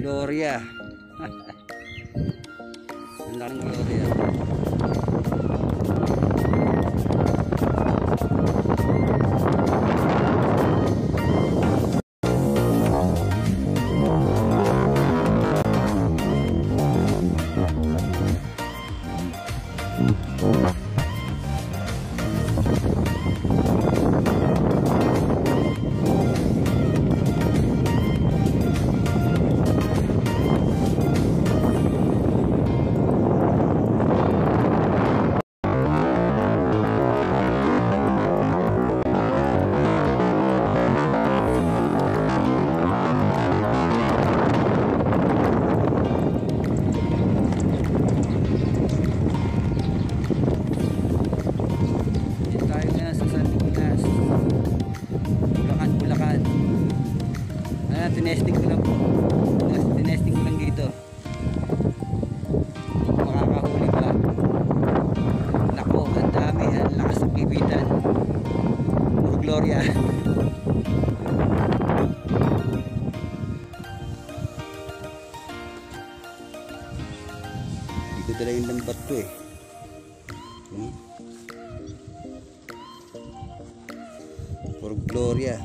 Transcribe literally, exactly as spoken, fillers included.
Gloria. Ang laking Gloria. Tinesting ko lang po. Tinesting ko lang dito. Makakahuli ba? Nako, ang dami. Ang lakas ng bibitan. Puro Gloria. Hindi ko dala yung lambat ko eh. Hmm? Puro Gloria.